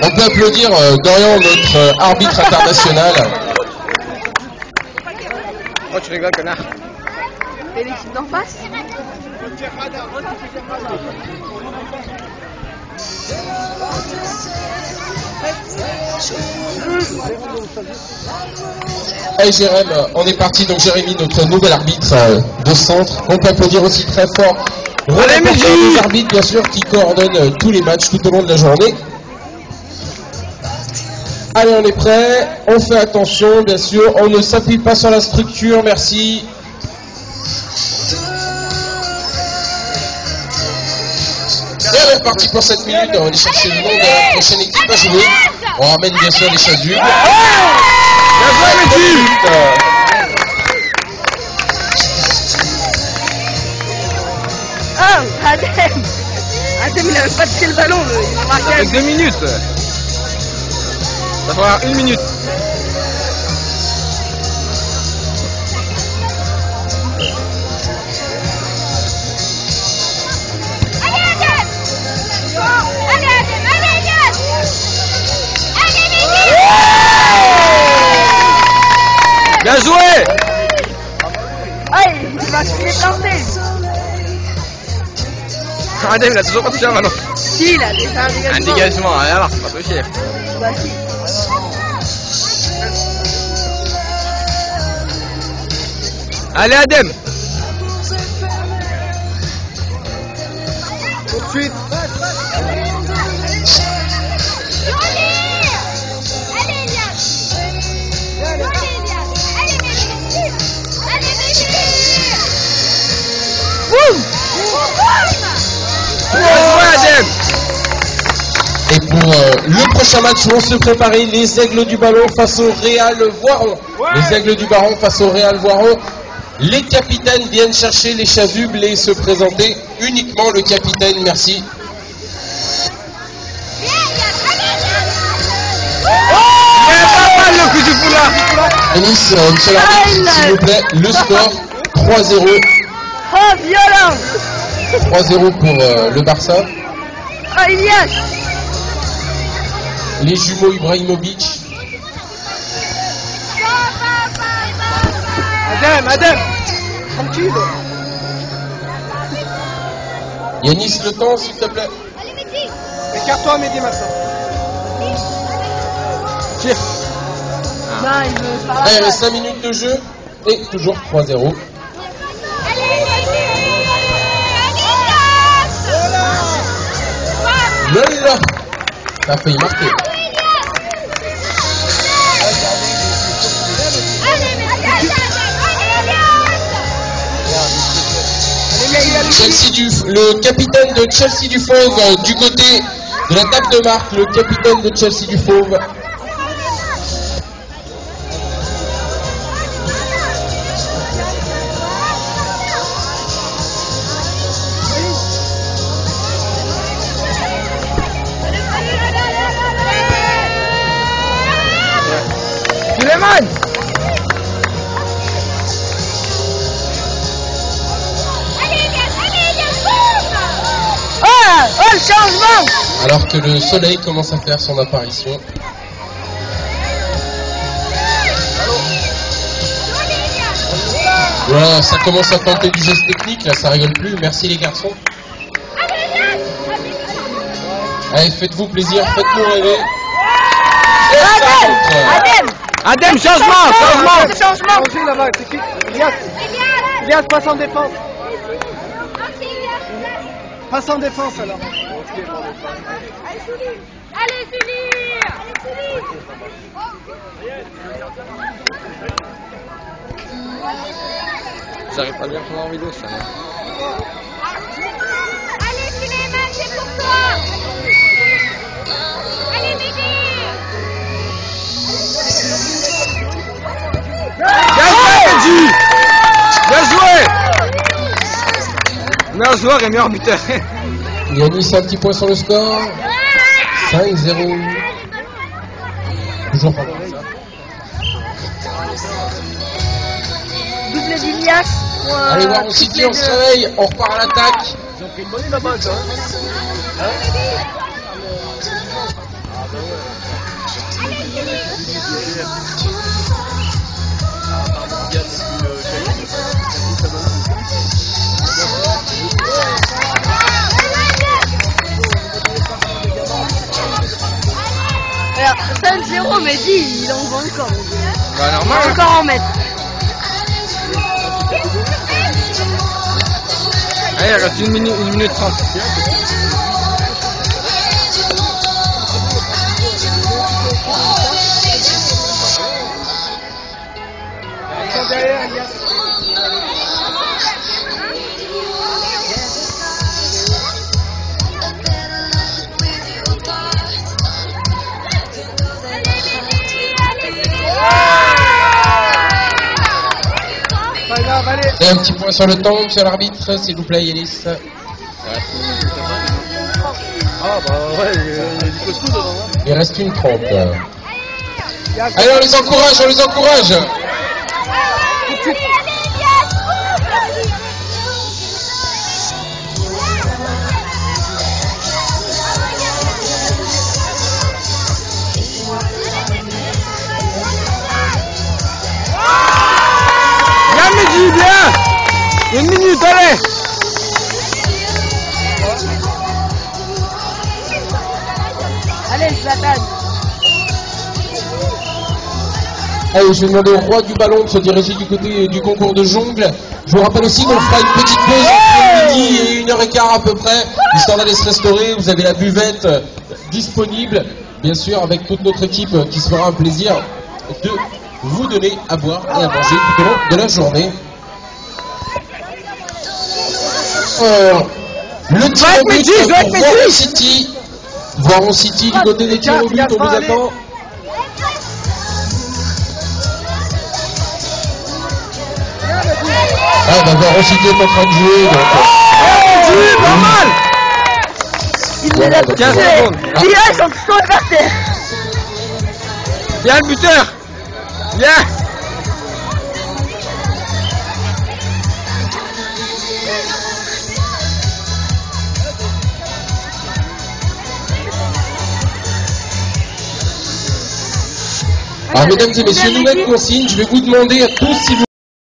On peut applaudir Dorian, notre arbitre international. Oh, tu rigoles, connard. Et l'équipe d'en face? Allez Jérém, on est parti. Donc Jérémy, notre nouvel arbitre de centre. On peut applaudir aussi très fort les arbitres, bien sûr, qui coordonnent tous les matchs tout au long de la journée. Allez, on est prêt. On fait attention, bien sûr. On ne s'appuie pas sur la structure. Merci. Et on est parti pour 7 minutes. On va aller chercher le nom de la prochaine équipe à jouer. On ramène bien sûr les chasubles. Oh, Adem! Adem, il n'avait pas touché le ballon, il a marqué. Avec 2 minutes. Ça va falloir 1 minute. Bien joué! Aïe, il va se planter. Adem, il a toujours pas touché un ballon. Si, il a déjà un dégagement. Un dégagement, alors, c'est pas touché. Bah si. Allez, Adem! Tout de suite! Et pour le prochain match, vont se préparer les Aigles du Ballon face au Real Voiron. Les Aigles du Ballon face au Real Voiron. Les capitaines viennent chercher les chasubles et se présenter. Uniquement le capitaine, merci. Anis, monsieur l'arbitre, s'il vous plaît, le score 3-0. Oh, violent! 3-0 pour le Barça. Oh, Ilias! Les jumeaux Ibrahimovic. Adem! Tranquille! Yanis, le temps, s'il te plaît. Écarte-toi, Mehdi, maintenant. Tire! Non, il veut pas. Allez, il reste 5 minutes de jeu. Et toujours 3-0. Lola! T'as failli marquer. Le capitaine de Chelsea du Fauve du côté de la table de marque, le capitaine de Chelsea du Fauve. Suleiman! Oh, le changement! Alors que le soleil commence à faire son apparition. Voilà, ça commence à tenter du geste technique, là ça rigole plus. Merci les garçons. Allez, faites-vous plaisir, faites-nous rêver. Adem, changement! Changement! Là-bas, c'est qui? Ilias, passe en défense. Passe en défense alors. Allez, Julie! J'arrive pas à bien prendre en vidéo ça. Allez, Suleiman, c'est pour toi! Allez, Mehdi! Bien joué, Mehdi! Bien joué! Meilleur joueur et meilleur buteur. Yanis, un petit point sur le score. 5-0. Toujours pas mal ça. Doublé d'Ilias. Allez voir, on s'y dit, on se réveille, on repart à l'attaque. Ils ont pris une bonne la balle, hein. Alors, 5-0, mais dis, il en va encore. Bah Il normal. va encore en mettre. Allez, il reste 1 minute 30. Et un petit point sur le temps, monsieur l'arbitre, s'il vous plaît, Yanis. Ah bah ouais, il y a du costaud dedans. Il reste 1:30. Allez, on les encourage, on les encourage. Bien Mehdi, bien. 1 minute, allez. Allez, Zlatan. Allez, je vais demander au roi du ballon de se diriger du côté du concours de jongle. Je vous rappelle aussi qu'on fera une petite pause entre midi et 1h15 à peu près, histoire d'aller se restaurer. Vous avez la buvette disponible, bien sûr, avec toute notre équipe qui se fera un plaisir de vous donner à boire et à manger tout au long de la journée. Le tir au but pour Voiron City. Voiron City du côté des tirs au but, on vous attend. Ah bah Voiron City est en train de jouer donc... Pas mal. Il Voilà, les a donc, 15 poussés. secondes. Il reste en dessous par terre. Bien le buteur. Bien. Alors mesdames et messieurs, nouvelle consigne, je vais vous demander à tous si vous